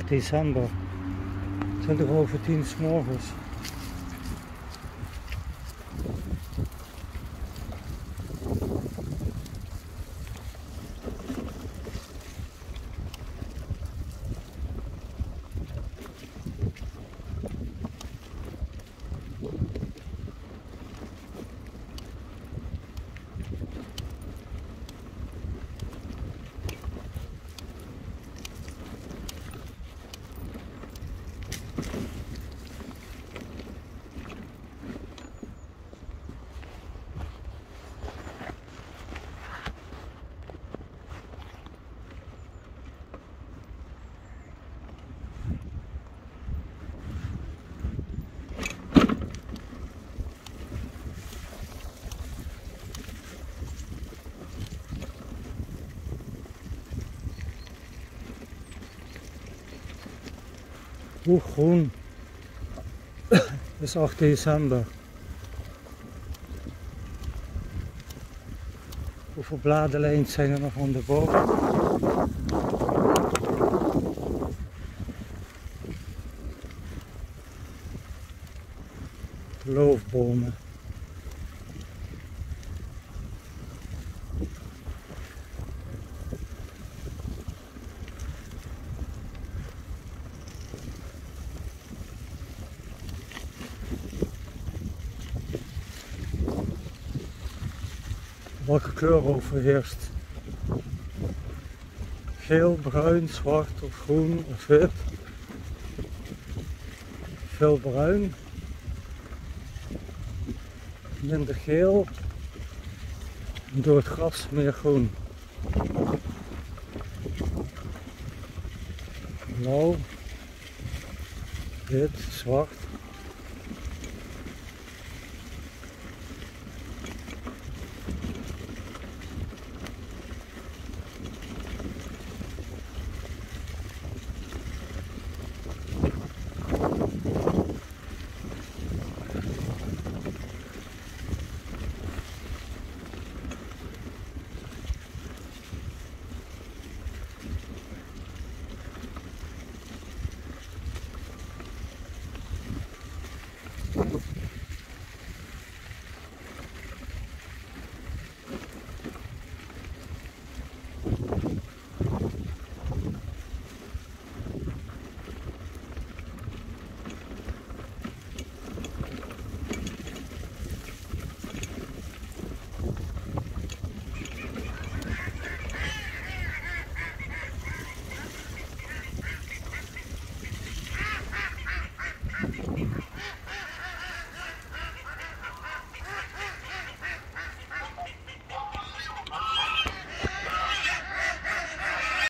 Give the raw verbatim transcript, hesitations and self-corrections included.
acht december, twintig over tien 's morgens. Hoe groen. Het is acht december. Hoeveel bladelijnen zijn er nog aan de boom? Loofbomen. Welke kleur overheerst? Geel, bruin, zwart of groen of wit? Veel bruin, minder geel en door het gras meer groen. Blauw, wit, zwart.